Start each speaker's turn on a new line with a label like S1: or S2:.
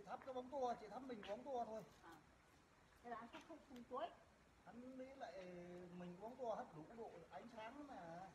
S1: thắp cái bóng tua, chị thắp mình bóng tua thôi.
S2: Thế là anh không cuối.
S1: Hắn nghĩ lại mình bóng tua hấp đủ độ ánh sáng mà.